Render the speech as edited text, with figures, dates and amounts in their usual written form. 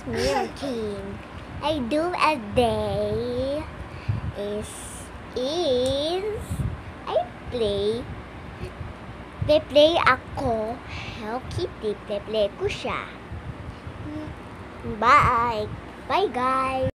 Mihyun. I do a day is I play ako Hello Kitty. Play ko siya. Bye. Bye guys.